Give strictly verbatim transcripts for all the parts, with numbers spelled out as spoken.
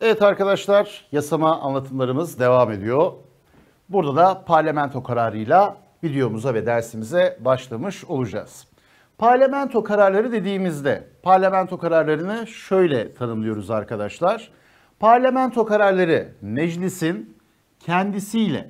Evet arkadaşlar, yasama anlatımlarımız devam ediyor. Burada da parlamento kararıyla videomuza ve dersimize başlamış olacağız. Parlamento kararları dediğimizde parlamento kararlarını şöyle tanımlıyoruz arkadaşlar. Parlamento kararları meclisin kendisiyle,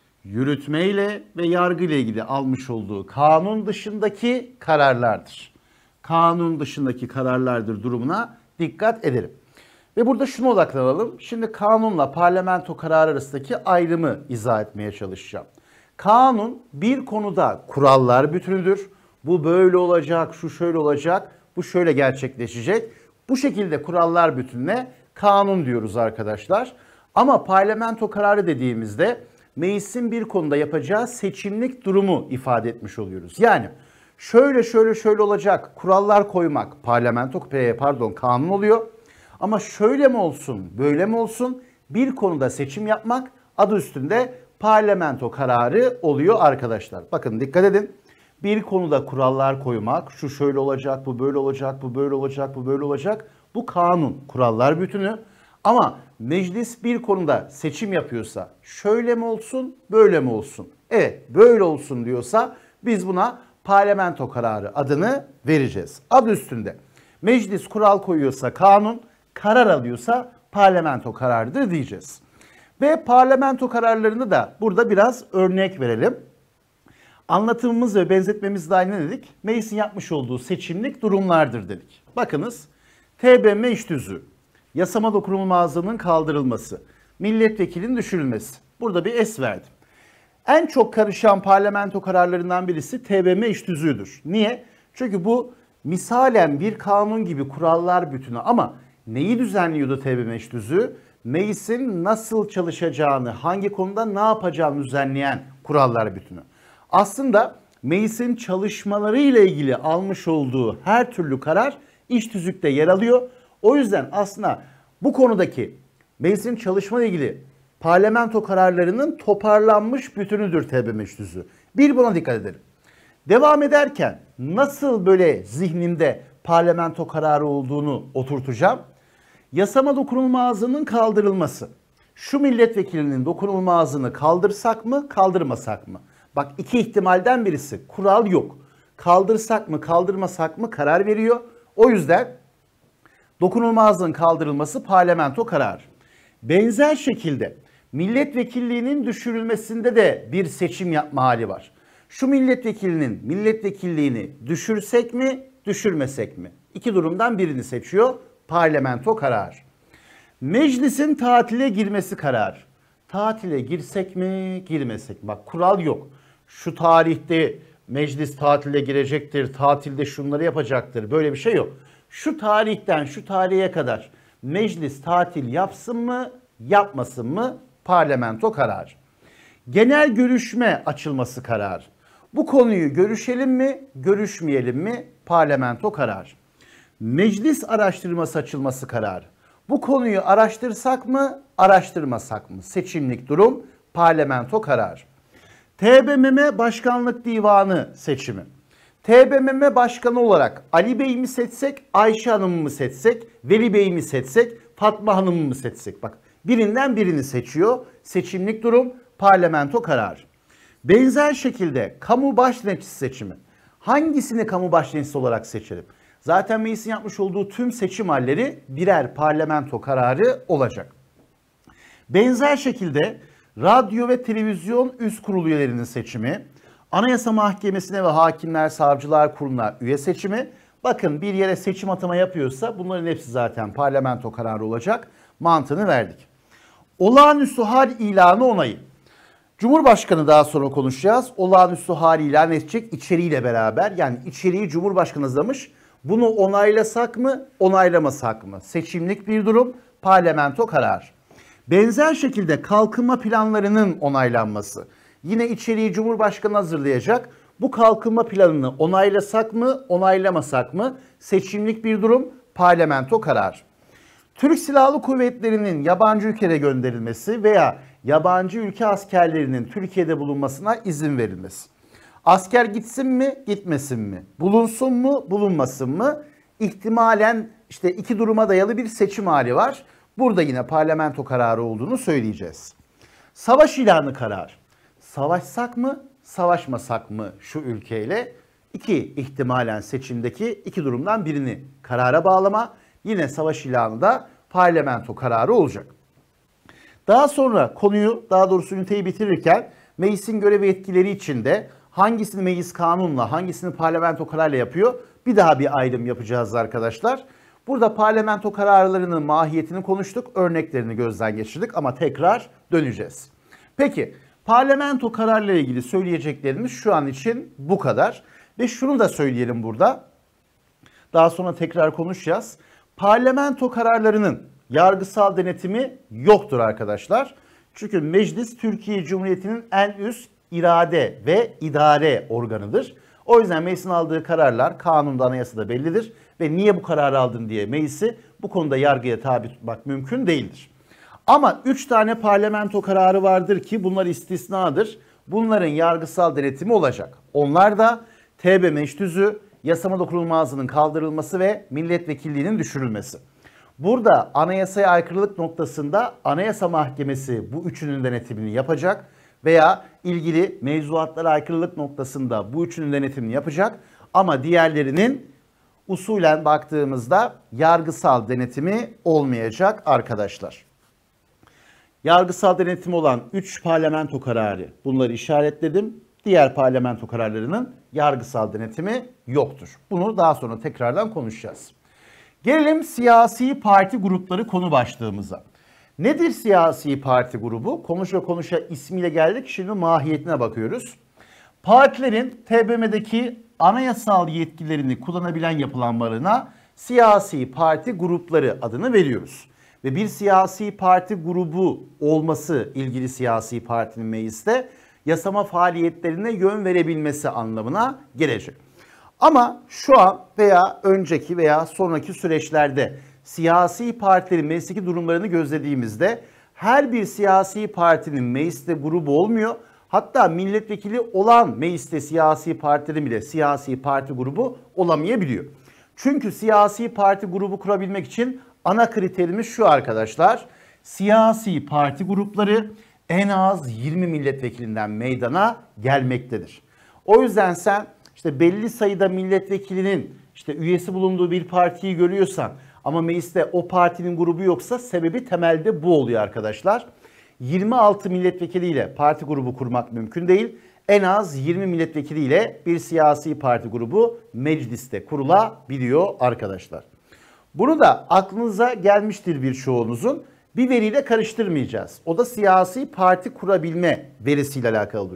yürütmeyle ve yargı ile ilgili almış olduğu kanun dışındaki kararlardır. Kanun dışındaki kararlardır durumuna dikkat edelim. Ve burada şuna odaklanalım. Şimdi kanunla parlamento kararı arasındaki ayrımı izah etmeye çalışacağım. Kanun bir konuda kurallar bütünüdür. Bu böyle olacak, şu şöyle olacak, bu şöyle gerçekleşecek. Bu şekilde kurallar bütününe kanun diyoruz arkadaşlar. Ama parlamento kararı dediğimizde meclisin bir konuda yapacağı seçimlik durumu ifade etmiş oluyoruz. Yani şöyle şöyle şöyle olacak kurallar koymak parlamento pardon kanun oluyor. Ama şöyle mi olsun, böyle mi olsun bir konuda seçim yapmak adı üstünde parlamento kararı oluyor arkadaşlar. Bakın dikkat edin. Bir konuda kurallar koymak, şu şöyle olacak, bu böyle olacak, bu böyle olacak, bu böyle olacak. Bu kanun, kurallar bütünü. Ama meclis bir konuda seçim yapıyorsa şöyle mi olsun, böyle mi olsun? Evet, böyle olsun diyorsa biz buna parlamento kararı adını vereceğiz. Adı üstünde. Meclis kural koyuyorsa kanun, karar alıyorsa parlamento kararıdır diyeceğiz. Ve parlamento kararlarını da burada biraz örnek verelim. Anlatımımız ve benzetmemiz dahil ne dedik? Meclisin yapmış olduğu seçimlik durumlardır dedik. Bakınız T B M M İş Tüzüğü, yasama dokunulmazlığının kaldırılması, milletvekilinin düşürülmesi. Burada bir es verdim. En çok karışan parlamento kararlarından birisi T B M M İş Tüzüğü'dür. Niye? Çünkü bu misalen bir kanun gibi kurallar bütünü ama neyi düzenliyordu T B M M İş Tüzüğü? Meclisin nasıl çalışacağını, hangi konuda ne yapacağını düzenleyen kurallar bütünü. Aslında meclisin çalışmaları ile ilgili almış olduğu her türlü karar iş tüzükte yer alıyor. O yüzden aslında bu konudaki meclisin çalışma ile ilgili parlamento kararlarının toparlanmış bütünüdür T B M M İş Tüzüğü. Bir buna dikkat edelim. Devam ederken nasıl böyle zihnimde parlamento kararı olduğunu oturtacağım? Yasama dokunulmazlığının kaldırılması. Şu milletvekilinin dokunulmazlığını kaldırsak mı, kaldırmasak mı? Bak iki ihtimalden birisi. Kural yok. Kaldırsak mı, kaldırmasak mı karar veriyor. O yüzden dokunulmazlığın kaldırılması parlamento kararı. Benzer şekilde milletvekilliğinin düşürülmesinde de bir seçim yapma hali var. Şu milletvekilinin milletvekilliğini düşürsek mi, düşürmesek mi? İki durumdan birini seçiyor parlamento kararı. Meclisin tatile girmesi kararı. Tatile girsek mi, girmesek mi? Bak kural yok. Şu tarihte meclis tatile girecektir, tatilde şunları yapacaktır. Böyle bir şey yok. Şu tarihten şu tarihe kadar meclis tatil yapsın mı, yapmasın mı? Parlamento kararı. Genel görüşme açılması kararı. Bu konuyu görüşelim mi, görüşmeyelim mi? Parlamento kararı. Meclis araştırması açılması kararı. Bu konuyu araştırsak mı, araştırmasak mı? Seçimlik durum, parlamento kararı. T B M M Başkanlık Divanı seçimi. T B M M Başkanı olarak Ali Bey'i mi seçsek, Ayşe Hanım'ı mı seçsek, Veli Bey'i mi seçsek, Fatma Hanım'ı mı seçsek? Bak birinden birini seçiyor. Seçimlik durum, parlamento kararı. Benzer şekilde kamu başdenetçisi seçimi. Hangisini kamu başdenetçisi olarak seçelim? Zaten meclisin yapmış olduğu tüm seçim halleri birer parlamento kararı olacak. Benzer şekilde radyo ve televizyon üst kurulu üyelerinin seçimi, Anayasa Mahkemesi'ne ve Hakimler Savcılar Kurulu'na üye seçimi. Bakın bir yere seçim atama yapıyorsa bunların hepsi zaten parlamento kararı olacak. Mantığını verdik. Olağanüstü hal ilanı onayı. Cumhurbaşkanı daha sonra konuşacağız. Olağanüstü hal ilan edecek içeriğiyle beraber. Yani içeriği Cumhurbaşkanı hazırlamış. Bunu onaylasak mı, onaylamasak mı? Seçimlik bir durum, parlamento kararı. Benzer şekilde kalkınma planlarının onaylanması. Yine içeriği Cumhurbaşkanı hazırlayacak. Bu kalkınma planını onaylasak mı, onaylamasak mı? Seçimlik bir durum, parlamento kararı. Türk Silahlı Kuvvetleri'nin yabancı ülkeye gönderilmesi veya yabancı ülke askerlerinin Türkiye'de bulunmasına izin verilmesi. Asker gitsin mi, gitmesin mi? Bulunsun mu, bulunmasın mı? İhtimalen işte iki duruma dayalı bir seçim hali var. Burada yine parlamento kararı olduğunu söyleyeceğiz. Savaş ilanı kararı. Savaşsak mı, savaşmasak mı şu ülkeyle? İki ihtimalen seçimdeki iki durumdan birini karara bağlama. Yine savaş ilanı da parlamento kararı olacak. Daha sonra konuyu, daha doğrusu üniteyi bitirirken meclisin görev ve yetkileri içinde hangisini meclis kanunla, hangisini parlamento kararıyla yapıyor? Bir daha bir ayrım yapacağız arkadaşlar. Burada parlamento kararlarının mahiyetini konuştuk, örneklerini gözden geçirdik ama tekrar döneceğiz. Peki, parlamento kararlarıyla ilgili söyleyeceklerimiz şu an için bu kadar. Ve şunu da söyleyelim burada. Daha sonra tekrar konuşacağız. Parlamento kararlarının yargısal denetimi yoktur arkadaşlar. Çünkü meclis Türkiye Cumhuriyeti'nin en üst irade ve idare organıdır. O yüzden meclisin aldığı kararlar kanunda, anayasada bellidir. Ve niye bu kararı aldın diye meclisi bu konuda yargıya tabi tutmak mümkün değildir. Ama üç tane parlamento kararı vardır ki bunlar istisnadır. Bunların yargısal denetimi olacak. Onlar da T B meştüzü, yasama dokunulmazlığının kaldırılması ve milletvekilliğinin düşürülmesi. Burada anayasaya aykırılık noktasında Anayasa Mahkemesi bu üçünün denetimini yapacak veya ilgili mevzuatlara aykırılık noktasında bu üçünün denetimini yapacak ama diğerlerinin usulen baktığımızda yargısal denetimi olmayacak arkadaşlar. Yargısal denetim olan üç parlamento kararı, bunları işaretledim. Diğer parlamento kararlarının yargısal denetimi yoktur. Bunu daha sonra tekrardan konuşacağız. Gelelim siyasi parti grupları konu başlığımıza. Nedir siyasi parti grubu? Konuşa konuşa ismiyle geldik, şimdi mahiyetine bakıyoruz. Partilerin T B M M'deki anayasal yetkilerini kullanabilen yapılanmalarına siyasi parti grupları adını veriyoruz. Ve bir siyasi parti grubu olması ilgili siyasi partinin mecliste yasama faaliyetlerine yön verebilmesi anlamına gelecek. Ama şu an veya önceki veya sonraki süreçlerde siyasi partilerin meclisteki durumlarını gözlediğimizde her bir siyasi partinin mecliste grubu olmuyor. Hatta milletvekili olan mecliste siyasi partilerin bile siyasi parti grubu olamayabiliyor. Çünkü siyasi parti grubu kurabilmek için ana kriterimiz şu arkadaşlar. Siyasi parti grupları en az yirmi milletvekilinden meydana gelmektedir. O yüzden sen işte belli sayıda milletvekilinin işte üyesi bulunduğu bir partiyi görüyorsan ama mecliste o partinin grubu yoksa sebebi temelde bu oluyor arkadaşlar. yirmi altı milletvekiliyle parti grubu kurmak mümkün değil. En az yirmi milletvekiliyle bir siyasi parti grubu mecliste kurulabiliyor arkadaşlar. Bunu da aklınıza gelmiştir birçoğunuzun. Bir veriyle karıştırmayacağız. O da siyasi parti kurabilme verisiyle alakalıdır.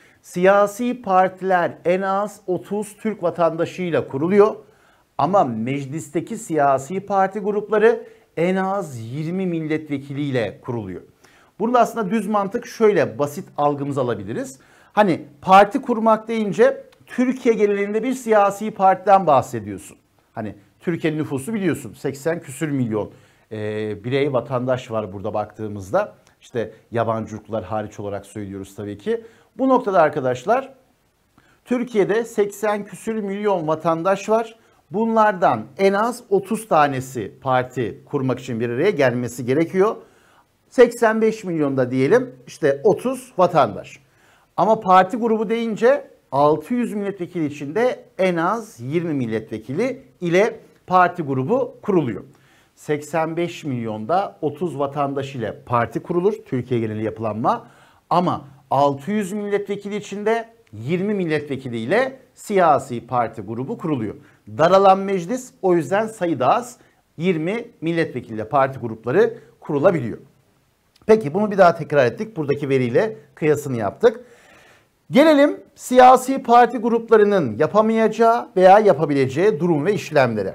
Siyasi partiler en az otuz Türk vatandaşıyla kuruluyor. Ama meclisteki siyasi parti grupları en az yirmi milletvekiliyle kuruluyor. Burada aslında düz mantık şöyle basit algımızı alabiliriz. Hani parti kurmak deyince Türkiye genelinde bir siyasi partiden bahsediyorsun. Hani Türkiye'nin nüfusu biliyorsun seksen küsür milyon e, birey vatandaş var burada baktığımızda. İşte yabancı ırklar hariç olarak söylüyoruz tabii ki. Bu noktada arkadaşlar Türkiye'de seksen küsür milyon vatandaş var. Bunlardan en az otuz tanesi parti kurmak için bir araya gelmesi gerekiyor. seksen beş milyonda diyelim işte otuz vatandaş. Ama parti grubu deyince altı yüz milletvekili içinde en az yirmi milletvekili ile parti grubu kuruluyor. seksen beş milyonda otuz vatandaş ile parti kurulur. Türkiye geneli yapılanma. Ama altı yüz milletvekili içinde yirmi milletvekili ile siyasi parti grubu kuruluyor. Daralan meclis, o yüzden sayı da az, yirmi milletvekiliyle parti grupları kurulabiliyor. Peki bunu bir daha tekrar ettik. Buradaki veriyle kıyasını yaptık. Gelelim siyasi parti gruplarının yapamayacağı veya yapabileceği durum ve işlemlere.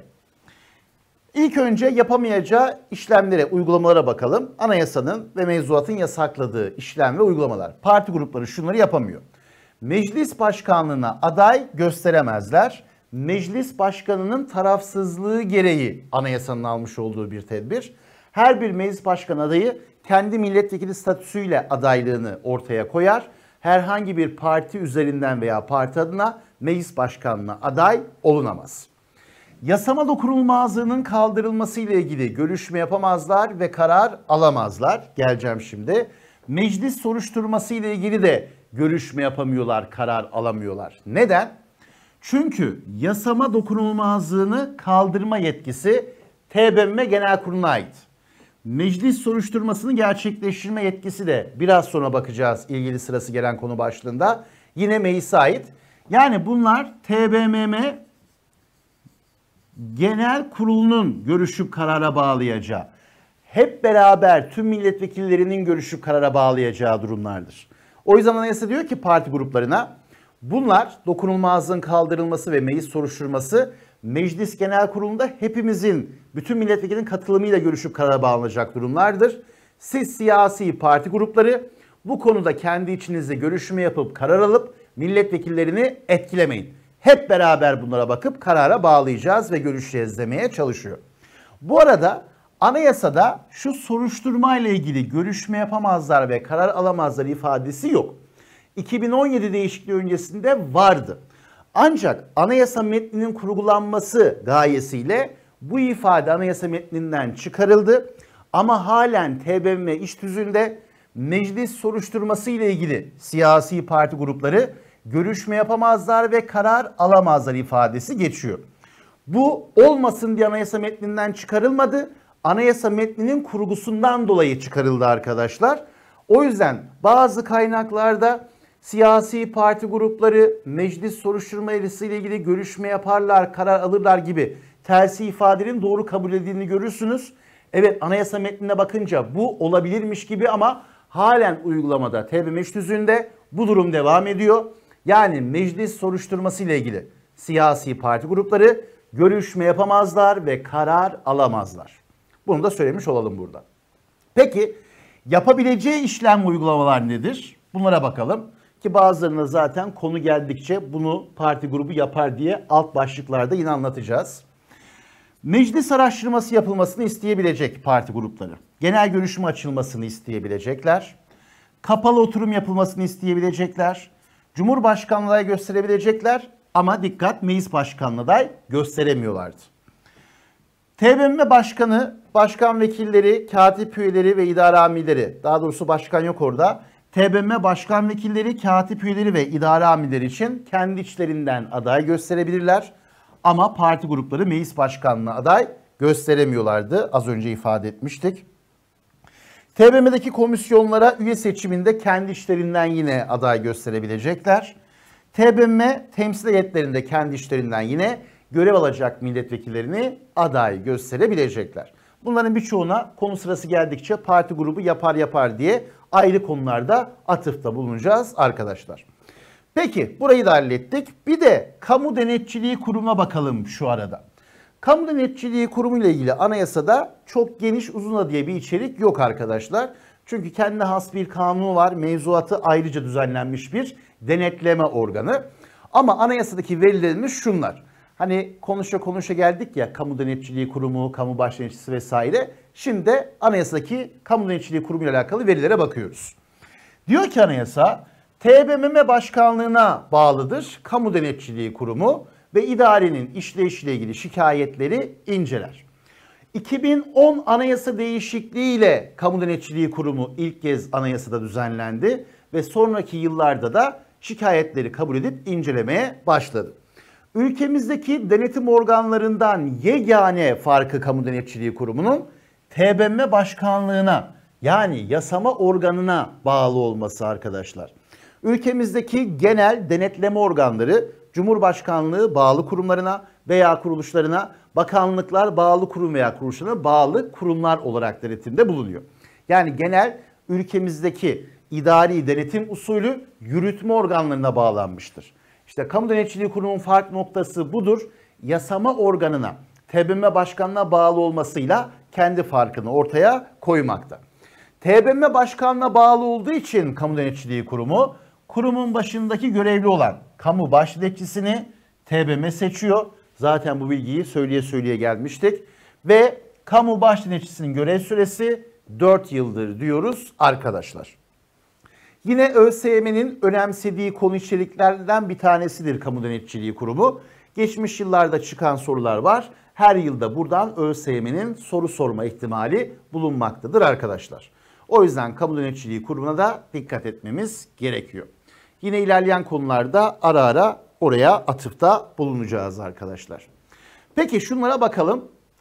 İlk önce yapamayacağı işlemlere, uygulamalara bakalım. Anayasanın ve mevzuatın yasakladığı işlem ve uygulamalar. Parti grupları şunları yapamıyor. Meclis başkanlığına aday gösteremezler. Meclis başkanının tarafsızlığı gereği anayasanın almış olduğu bir tedbir. Her bir meclis başkanı adayı kendi milletvekili statüsüyle adaylığını ortaya koyar. Herhangi bir parti üzerinden veya parti adına meclis başkanlığına aday olunamaz. Yasama dokunulmazlığının kaldırılması ile ilgili görüşme yapamazlar ve karar alamazlar. Geleceğim şimdi. Meclis soruşturması ile ilgili de görüşme yapamıyorlar, karar alamıyorlar. Neden? Çünkü yasama dokunulmazlığını kaldırma yetkisi T B M M Genel Kurulu'na ait. Meclis soruşturmasını gerçekleştirme yetkisi de biraz sonra bakacağız ilgili sırası gelen konu başlığında. Yine meclise ait. Yani bunlar T B M M Genel Kurulu'nun görüşüp karara bağlayacağı, hep beraber tüm milletvekillerinin görüşüp karara bağlayacağı durumlardır. O yüzden anayasa diyor ki parti gruplarına, bunlar dokunulmazlığın kaldırılması ve meclis soruşturması Meclis Genel Kurulu'nda hepimizin, bütün milletvekilinin katılımıyla görüşüp karara bağlanacak durumlardır. Siz siyasi parti grupları bu konuda kendi içinizde görüşme yapıp karar alıp milletvekillerini etkilemeyin. Hep beraber bunlara bakıp karara bağlayacağız ve görüşeceğiz demeye çalışıyor. Bu arada anayasada şu soruşturma ile ilgili görüşme yapamazlar ve karar alamazlar ifadesi yok. iki bin on yedi değişikliği öncesinde vardı. Ancak anayasa metninin kurgulanması gayesiyle bu ifade anayasa metninden çıkarıldı. Ama halen T B M M iş tüzüğünde meclis soruşturması ile ilgili siyasi parti grupları görüşme yapamazlar ve karar alamazlar ifadesi geçiyor. Bu olmasın diye anayasa metninden çıkarılmadı. Anayasa metninin kurgusundan dolayı çıkarıldı arkadaşlar. O yüzden bazı kaynaklarda siyasi parti grupları meclis soruşturma ile ilgili görüşme yaparlar, karar alırlar gibi tersi ifadenin doğru kabul edildiğini görürsünüz. Evet, anayasa metnine bakınca bu olabilirmiş gibi ama halen uygulamada T B M M iş tüzüğünde bu durum devam ediyor. Yani meclis soruşturması ile ilgili siyasi parti grupları görüşme yapamazlar ve karar alamazlar. Bunu da söylemiş olalım burada. Peki yapabileceği işlem uygulamalar nedir? Bunlara bakalım. Ki bazılarına zaten konu geldikçe bunu parti grubu yapar diye alt başlıklarda yine anlatacağız. Meclis araştırması yapılmasını isteyebilecek parti grupları. Genel görüşme açılmasını isteyebilecekler. Kapalı oturum yapılmasını isteyebilecekler. Cumhurbaşkanlığı aday gösterebilecekler ama dikkat, meclis başkanlığı aday gösteremiyorlardı. T B M M Başkanı, başkan vekilleri, katip üyeleri ve idare amirleri, daha doğrusu başkan yok orada. T B M M başkan vekilleri, katip üyeleri ve idare amirleri için kendi içlerinden aday gösterebilirler. Ama parti grupları meclis başkanlığına aday gösteremiyorlardı. Az önce ifade etmiştik. T B M M'deki komisyonlara üye seçiminde kendi içlerinden yine aday gösterebilecekler. T B M M temsil heyetlerinde kendi içlerinden yine görev alacak milletvekillerini aday gösterebilecekler. Bunların birçoğuna konu sırası geldikçe parti grubu yapar yapar diye ayrı konularda atıfta bulunacağız arkadaşlar. Peki burayı da hallettik. Bir de Kamu Denetçiliği Kurumu'na bakalım şu arada. Kamu Denetçiliği Kurumu ile ilgili anayasada çok geniş uzun diye bir içerik yok arkadaşlar. Çünkü kendine has bir kanunu var. Mevzuatı ayrıca düzenlenmiş bir denetleme organı. Ama anayasadaki verilerimiz şunlar. Hani konuşa konuşa geldik ya, Kamu Denetçiliği Kurumu, Kamu Başdenetçisi vesaire. Şimdi de anayasadaki Kamu Denetçiliği Kurumu ile alakalı verilere bakıyoruz. Diyor ki anayasa, T B M M Başkanlığına bağlıdır Kamu Denetçiliği Kurumu ve idarenin işleyişiyle ilgili şikayetleri inceler. iki bin on anayasa değişikliğiyle Kamu Denetçiliği Kurumu ilk kez anayasada düzenlendi ve sonraki yıllarda da şikayetleri kabul edip incelemeye başladı. Ülkemizdeki denetim organlarından yegane farkı Kamu Denetçiliği Kurumu'nun T B M M Başkanlığına, yani yasama organına bağlı olması arkadaşlar. Ülkemizdeki genel denetleme organları Cumhurbaşkanlığı bağlı kurumlarına veya kuruluşlarına, bakanlıklar bağlı kurum veya kuruluşlarına bağlı kurumlar olarak denetimde bulunuyor. Yani genel ülkemizdeki idari denetim usulü yürütme organlarına bağlanmıştır. İşte Kamu Denetçiliği Kurumu'nun fark noktası budur. Yasama organına, T B M M Başkanlığına bağlı olmasıyla kendi farkını ortaya koymakta. T B M M Başkanlığına bağlı olduğu için Kamu Denetçiliği Kurumu, kurumun başındaki görevli olan kamu başdenetçisini T B M M seçiyor. Zaten bu bilgiyi söyleye söyleye gelmiştik. Ve kamu başdenetçisinin görev süresi dört yıldır diyoruz arkadaşlar. Yine ÖSYM'nin önemsediği konu içeriklerden bir tanesidir Kamu Denetçiliği Kurumu. Geçmiş yıllarda çıkan sorular var. Her yılda buradan ÖSYM'nin soru sorma ihtimali bulunmaktadır arkadaşlar. O yüzden Kamu Denetçiliği Kurumu'na da dikkat etmemiz gerekiyor. Yine ilerleyen konularda ara ara oraya atıfta bulunacağız arkadaşlar. Peki şunlara bakalım.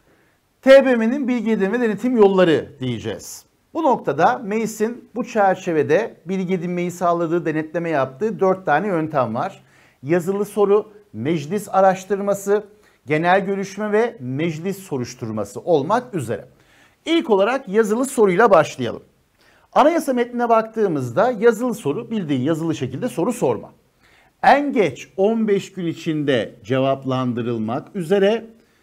T B M M'nin bilgi edinme denetim yolları diyeceğiz. Bu noktada meclisin bu çerçevede bilgi edinmeyi sağladığı, denetleme yaptığı dört tane yöntem var. Yazılı soru, meclis araştırması, genel görüşme ve meclis soruşturması olmak üzere. İlk olarak yazılı soruyla başlayalım. Anayasa metnine baktığımızda yazılı soru bildiğin yazılı şekilde soru sorma. En geç on beş gün içinde cevaplandırılmak üzere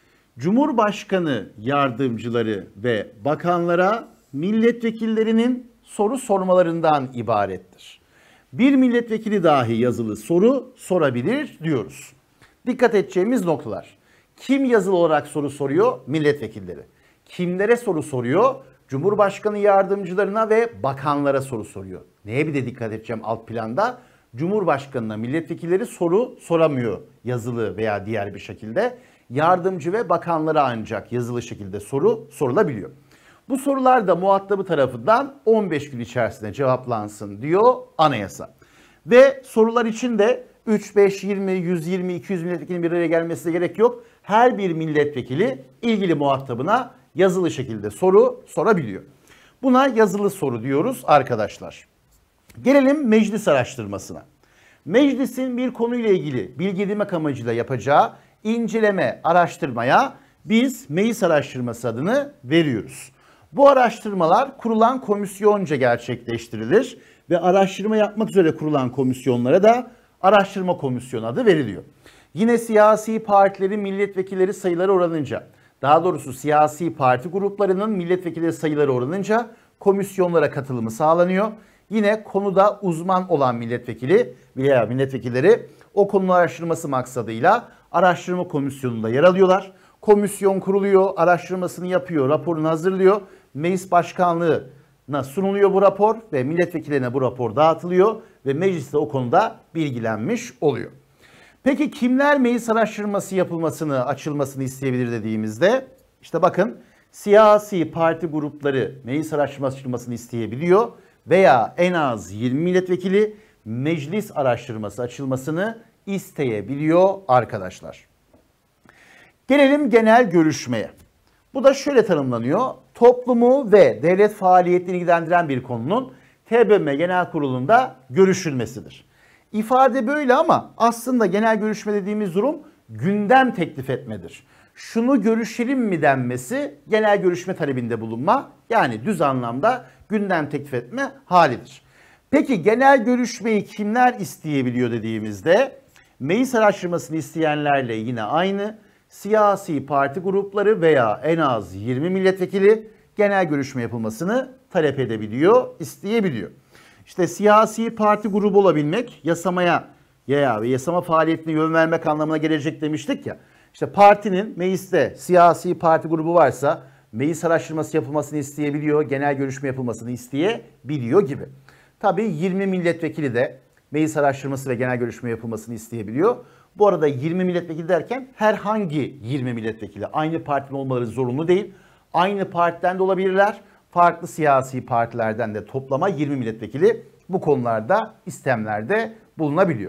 Cumhurbaşkanı yardımcıları ve bakanlara milletvekillerinin soru sormalarından ibarettir. Bir milletvekili dahi yazılı soru sorabilir diyoruz. Dikkat edeceğimiz noktalar. Kim yazılı olarak soru soruyor? Milletvekilleri. Kimlere soru soruyor? Cumhurbaşkanı yardımcılarına ve bakanlara soru soruyor. Neye bir de dikkat edeceğim alt planda? Cumhurbaşkanına milletvekilleri soru soramıyor yazılı veya diğer bir şekilde. Yardımcı ve bakanlara ancak yazılı şekilde soru sorulabiliyor. Bu sorular da muhatabı tarafından on beş gün içerisinde cevaplansın diyor anayasa. Ve sorular için de üç, beş, yirmi, yüz yirmi, iki yüz milletvekilinin bir araya gelmesine gerek yok. Her bir milletvekili ilgili muhatabına yazılı şekilde soru sorabiliyor. Buna yazılı soru diyoruz arkadaşlar. Gelelim meclis araştırmasına. Meclisin bir konuyla ilgili bilgi edinmek amacıyla yapacağı inceleme, araştırmaya biz meclis araştırması adını veriyoruz. Bu araştırmalar kurulan komisyonca gerçekleştirilir ve araştırma yapmak üzere kurulan komisyonlara da araştırma komisyonu adı veriliyor. Yine siyasi partilerin milletvekilleri sayıları oranınca, daha doğrusu siyasi parti gruplarının milletvekilleri sayıları oranınca komisyonlara katılımı sağlanıyor. Yine konuda uzman olan milletvekili veya milletvekilleri o konunun araştırması maksadıyla araştırma komisyonunda yer alıyorlar. Komisyon kuruluyor, araştırmasını yapıyor, raporunu hazırlıyor. Meclis Başkanlığı'na sunuluyor bu rapor ve milletvekillerine bu rapor dağıtılıyor ve mecliste o konuda bilgilenmiş oluyor. Peki kimler meclis araştırması yapılmasını, açılmasını isteyebilir dediğimizde işte bakın siyasi parti grupları meclis araştırması açılmasını isteyebiliyor veya en az yirmi milletvekili meclis araştırması açılmasını isteyebiliyor arkadaşlar. Gelelim genel görüşmeye. Bu da şöyle tanımlanıyor. Toplumu ve devlet faaliyetlerini ilgilendiren bir konunun T B M M Genel Kurulu'nda görüşülmesidir. İfade böyle ama aslında genel görüşme dediğimiz durum gündem teklif etmedir. Şunu görüşelim mi denmesi genel görüşme talebinde bulunma, yani düz anlamda gündem teklif etme halidir. Peki genel görüşmeyi kimler isteyebiliyor dediğimizde meclis araştırmasını isteyenlerle yine aynı siyasi parti grupları veya en az yirmi milletvekili genel görüşme yapılmasını talep edebiliyor, isteyebiliyor. İşte siyasi parti grubu olabilmek yasamaya ya ve yasama faaliyetine yön vermek anlamına gelecek demiştik ya. İşte partinin mecliste siyasi parti grubu varsa meclis araştırması yapılmasını isteyebiliyor, genel görüşme yapılmasını isteyebiliyor gibi. Tabii yirmi milletvekili de meclis araştırması ve genel görüşme yapılmasını isteyebiliyor. Bu arada yirmi milletvekili derken herhangi yirmi milletvekili, aynı partinin olmaları zorunlu değil. Aynı partiden de olabilirler. Farklı siyasi partilerden de toplama yirmi milletvekili bu konularda istemlerde bulunabiliyor.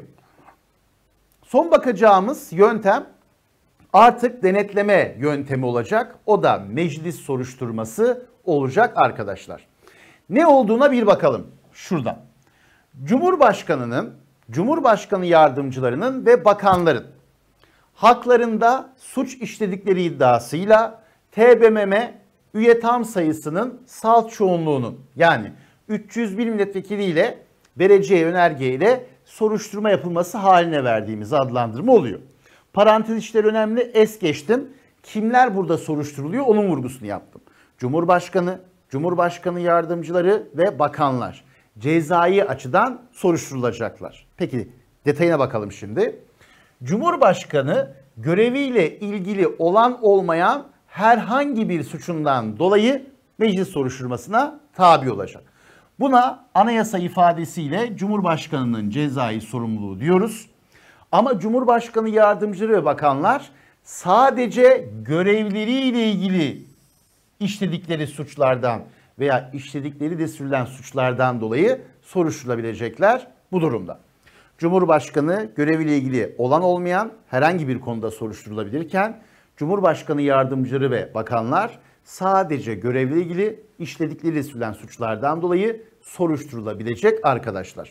Son bakacağımız yöntem artık denetleme yöntemi olacak. O da meclis soruşturması olacak arkadaşlar. Ne olduğuna bir bakalım şuradan. Cumhurbaşkanının, Cumhurbaşkanı yardımcılarının ve bakanların haklarında suç işledikleri iddiasıyla T B M M üye tam sayısının salt çoğunluğunun yani üç yüz bir milletvekili ile vereceği önergeyle soruşturma yapılması haline verdiğimiz adlandırma oluyor. Parantez içleri önemli, es geçtim. Kimler burada soruşturuluyor onun vurgusunu yaptım. Cumhurbaşkanı, Cumhurbaşkanı yardımcıları ve bakanlar cezai açıdan soruşturulacaklar. Peki detayına bakalım şimdi. Cumhurbaşkanı göreviyle ilgili olan olmayan herhangi bir suçundan dolayı meclis soruşturmasına tabi olacak. Buna anayasa ifadesiyle Cumhurbaşkanının cezai sorumluluğu diyoruz. Ama Cumhurbaşkanı yardımcıları ve bakanlar sadece görevleriyle ilgili işledikleri suçlardan veya işledikleri de sürülen suçlardan dolayı soruşturulabilecekler bu durumda. Cumhurbaşkanı göreviyle ilgili olan olmayan herhangi bir konuda soruşturulabilirken Cumhurbaşkanı yardımcıları ve bakanlar sadece görevle ilgili işledikleri sürülen suçlardan dolayı soruşturulabilecek arkadaşlar.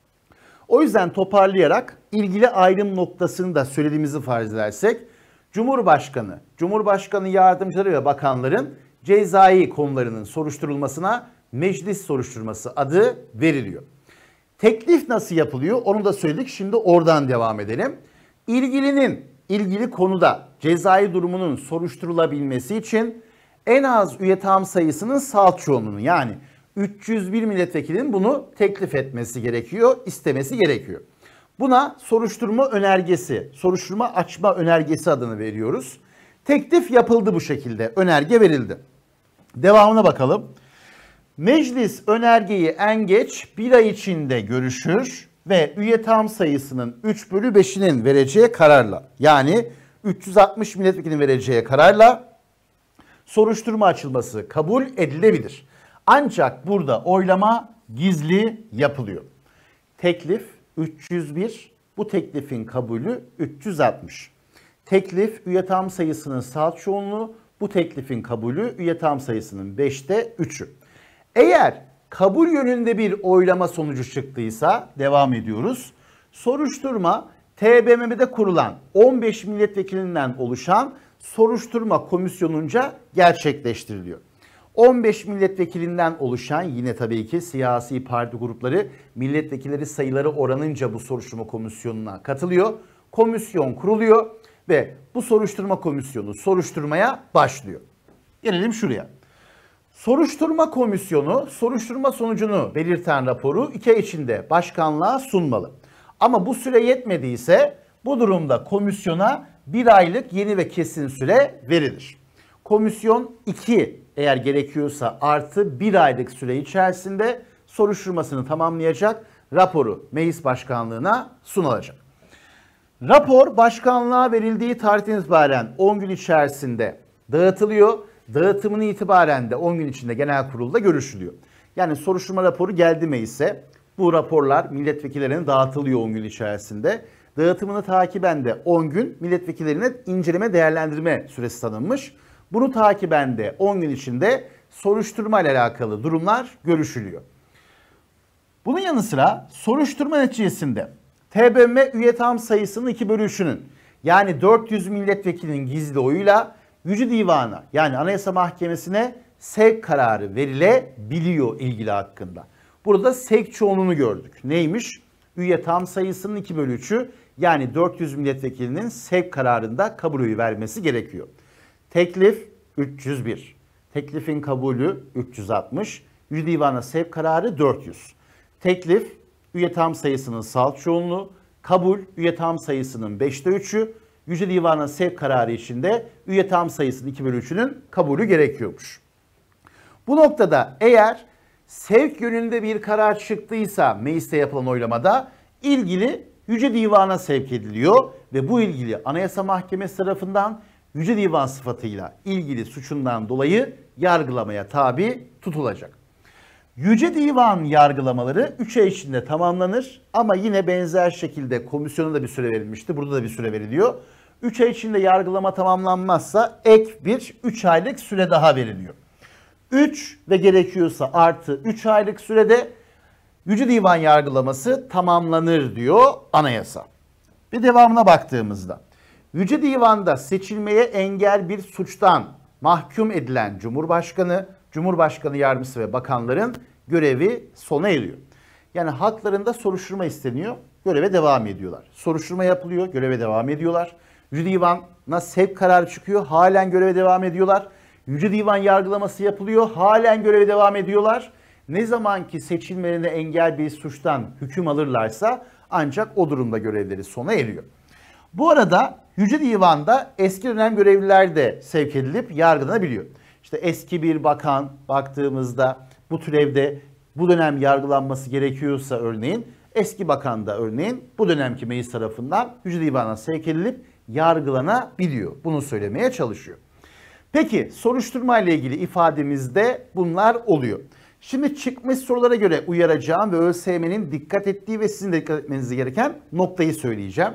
O yüzden toparlayarak ilgili ayrım noktasını da söylediğimizi farz edersek Cumhurbaşkanı, Cumhurbaşkanı yardımcıları ve bakanların cezai konularının soruşturulmasına meclis soruşturması adı veriliyor. Teklif nasıl yapılıyor onu da söyledik, şimdi oradan devam edelim. İlgilinin ilgili konuda cezai durumunun soruşturulabilmesi için en az üye tam sayısının salt çoğunluğunu yani üç yüz bir milletvekilinin bunu teklif etmesi gerekiyor, istemesi gerekiyor. Buna soruşturma önergesi, soruşturma açma önergesi adını veriyoruz. Teklif yapıldı bu şekilde, önerge verildi. Devamına bakalım. Meclis önergeyi en geç bir ay içinde görüşür ve üye tam sayısının üç bölü beşinin vereceği kararla yani üç yüz altmış milletvekilinin vereceği kararla soruşturma açılması kabul edilebilir. Ancak burada oylama gizli yapılıyor. Teklif üç yüz bir, bu teklifin kabulü üç yüz altmış. Teklif üye tam sayısının salt çoğunluğu, bu teklifin kabulü üye tam sayısının beşte üçü. Eğer kabul yönünde bir oylama sonucu çıktıysa devam ediyoruz. Soruşturma T B M M'de kurulan on beş milletvekilinden oluşan soruşturma komisyonunca gerçekleştiriliyor. on beş milletvekilinden oluşan yine tabii ki siyasi parti grupları milletvekilleri sayıları oranınca bu soruşturma komisyonuna katılıyor. Komisyon kuruluyor ve bu soruşturma komisyonu soruşturmaya başlıyor. Gelelim şuraya. Soruşturma komisyonu soruşturma sonucunu belirten raporu iki ay içinde başkanlığa sunmalı. Ama bu süre yetmediyse bu durumda komisyona bir aylık yeni ve kesin süre verilir. Komisyon iki eğer gerekiyorsa artı bir aylık süre içerisinde soruşturmasını tamamlayacak, raporu meclis başkanlığına sunulacak. Rapor başkanlığa verildiği tarihten itibaren on gün içerisinde dağıtılıyor. Dağıtımını itibaren de on gün içinde genel kurulda görüşülüyor. Yani soruşturma raporu geldi meclise, bu raporlar milletvekillerine dağıtılıyor on gün içerisinde. Dağıtımını takiben de on gün milletvekillerine inceleme değerlendirme süresi tanınmış. Bunu takiben de on gün içinde soruşturma ile alakalı durumlar görüşülüyor. Bunun yanı sıra soruşturma neticesinde T B M M üye tam sayısının iki bölü üçünün yani dört yüz milletvekilinin gizli oyuyla Yüce Divan'a yani Anayasa Mahkemesi'ne sevk kararı verilebiliyor ilgili hakkında. Burada sevk çoğunluğunu gördük. Neymiş? Üye tam sayısının iki bölü üçü yani dört yüz milletvekilinin sevk kararında kabul oyu vermesi gerekiyor. Teklif üç yüz bir. Teklifin kabulü üç yüz altmış. Yüce Divan'a sevk kararı dört yüz. Teklif üye tam sayısının salt çoğunluğu, kabul üye tam sayısının beşte üçü. Yüce Divan'a sevk kararı içinde üye tam sayısının iki bölü üçünün kabulü gerekiyormuş. Bu noktada eğer sevk yönünde bir karar çıktıysa mecliste yapılan oylamada ilgili Yüce Divan'a sevk ediliyor ve bu ilgili Anayasa Mahkemesi tarafından Yüce Divan sıfatıyla ilgili suçundan dolayı yargılamaya tabi tutulacak. Yüce Divan yargılamaları üç ay içinde tamamlanır ama yine benzer şekilde komisyona da bir süre verilmişti. Burada da bir süre veriliyor. üç ay içinde yargılama tamamlanmazsa ek bir üç aylık süre daha veriliyor. üç ve gerekiyorsa artı üç aylık sürede Yüce Divan yargılaması tamamlanır diyor anayasa. Bir devamına baktığımızda Yüce Divan'da seçilmeye engel bir suçtan mahkum edilen Cumhurbaşkanı, Cumhurbaşkanı yardımcısı ve bakanların görevi sona eriyor. Yani haklarında soruşturma isteniyor, göreve devam ediyorlar. Soruşturma yapılıyor, göreve devam ediyorlar. Yüce Divan'a sevk kararı çıkıyor, halen göreve devam ediyorlar. Yüce Divan yargılaması yapılıyor, halen göreve devam ediyorlar. Ne zaman ki seçilmelerine engel bir suçtan hüküm alırlarsa ancak o durumda görevleri sona eriyor. Bu arada Yüce Divan'da eski dönem görevliler de sevk edilip yargılanabiliyor. İşte eski bir bakan baktığımızda bu türevde bu dönem yargılanması gerekiyorsa örneğin eski bakan da örneğin bu dönemki meclis tarafından Yüce Divan'a sevk edilip yargılanabiliyor. Bunu söylemeye çalışıyor. Peki soruşturma ile ilgili ifademizde bunlar oluyor. Şimdi çıkmış sorulara göre uyaracağım ve ÖSYM'nin dikkat ettiği ve sizin de dikkat etmeniz gereken noktayı söyleyeceğim.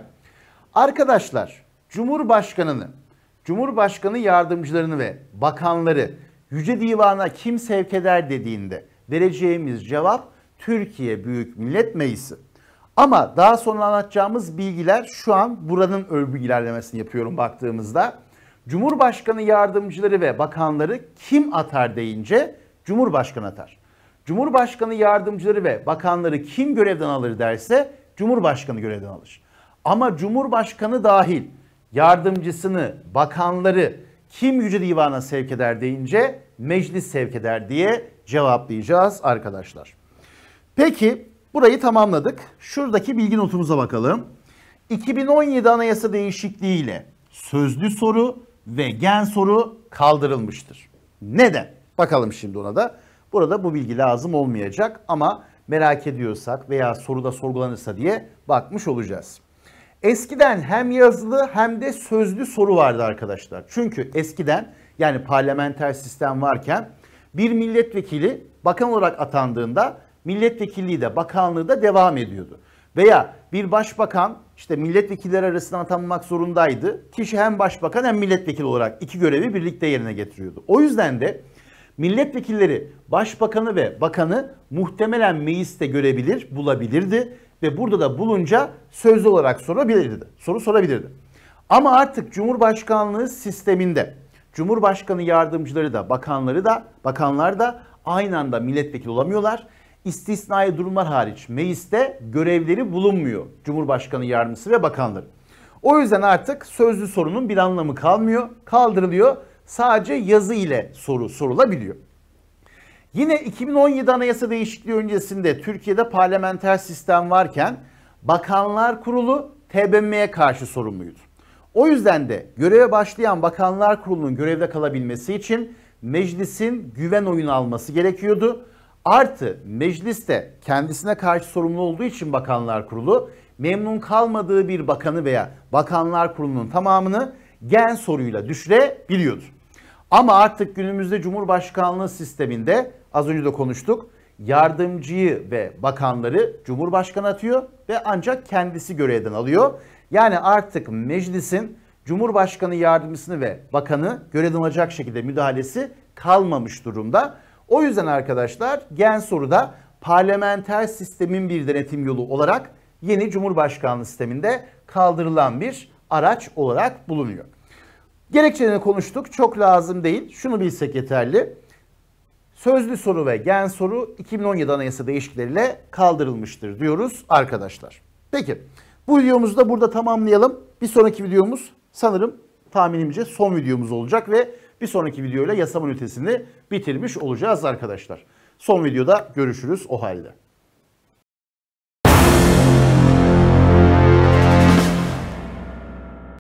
Arkadaşlar, Cumhurbaşkanını, Cumhurbaşkanı yardımcılarını ve bakanları Yüce Divan'a kim sevk eder dediğinde vereceğimiz cevap Türkiye Büyük Millet Meclisi. Ama daha sonra anlatacağımız bilgiler şu an buranın örgü ilerlemesini yapıyorum baktığımızda. Cumhurbaşkanı yardımcıları ve bakanları kim atar deyince Cumhurbaşkanı atar. Cumhurbaşkanı yardımcıları ve bakanları kim görevden alır derse Cumhurbaşkanı görevden alır. Ama Cumhurbaşkanı dahil yardımcısını, bakanları kim Yüce Divan'a sevk eder deyince meclis sevk eder diye cevaplayacağız arkadaşlar. Peki burayı tamamladık. Şuradaki bilgi notumuza bakalım. iki bin on yedi Anayasa değişikliğiyle sözlü soru ve gen soru kaldırılmıştır. Neden? Bakalım şimdi ona da. Burada bu bilgi lazım olmayacak ama merak ediyorsak veya soruda sorgulanırsa diye bakmış olacağız. Eskiden hem yazılı hem de sözlü soru vardı arkadaşlar. Çünkü eskiden yani parlamenter sistem varken bir milletvekili bakan olarak atandığında milletvekilliği de bakanlığı da devam ediyordu. Veya bir başbakan işte milletvekilleri arasında atanmak zorundaydı. Kişi hem başbakan hem milletvekili olarak iki görevi birlikte yerine getiriyordu. O yüzden de milletvekilleri başbakanı ve bakanı muhtemelen mecliste görebilir, bulabilirdi ve burada da bulunca sözlü olarak sorabilirdi. Soru sorabilirdi. Ama artık Cumhurbaşkanlığı sisteminde Cumhurbaşkanı yardımcıları da bakanları da bakanlar da aynı anda milletvekili olamıyorlar. İstisnai durumlar hariç mecliste görevleri bulunmuyor Cumhurbaşkanı yardımcısı ve bakanları. O yüzden artık sözlü sorunun bir anlamı kalmıyor, kaldırılıyor. Sadece yazı ile soru sorulabiliyor. Yine iki bin on yedi Anayasa değişikliği öncesinde Türkiye'de parlamenter sistem varken Bakanlar Kurulu T B M M'ye karşı sorumluydu. O yüzden de göreve başlayan Bakanlar Kurulu'nun görevde kalabilmesi için meclisin güven oyunu alması gerekiyordu. Artı meclis de kendisine karşı sorumlu olduğu için Bakanlar Kurulu memnun kalmadığı bir bakanı veya Bakanlar Kurulu'nun tamamını gen soruyla düşürebiliyordu. Ama artık günümüzde Cumhurbaşkanlığı sisteminde az önce de konuştuk. Yardımcıyı ve bakanları Cumhurbaşkanı atıyor ve ancak kendisi görevden alıyor. Yani artık meclisin Cumhurbaşkanı yardımcısını ve bakanı görevden alacak şekilde müdahalesi kalmamış durumda. O yüzden arkadaşlar gen soruda parlamenter sistemin bir denetim yolu olarak yeni Cumhurbaşkanlığı sisteminde kaldırılan bir araç olarak bulunuyor. Gerekçelerini konuştuk. Çok lazım değil. Şunu bilsek yeterli. Sözlü soru ve gen soru iki bin on yedi Anayasa değişiklikleriyle kaldırılmıştır diyoruz arkadaşlar. Peki bu videomuzu da burada tamamlayalım. Bir sonraki videomuz sanırım tahminimce son videomuz olacak ve bir sonraki videoyla yasama ünitesini bitirmiş olacağız arkadaşlar. Son videoda görüşürüz o halde.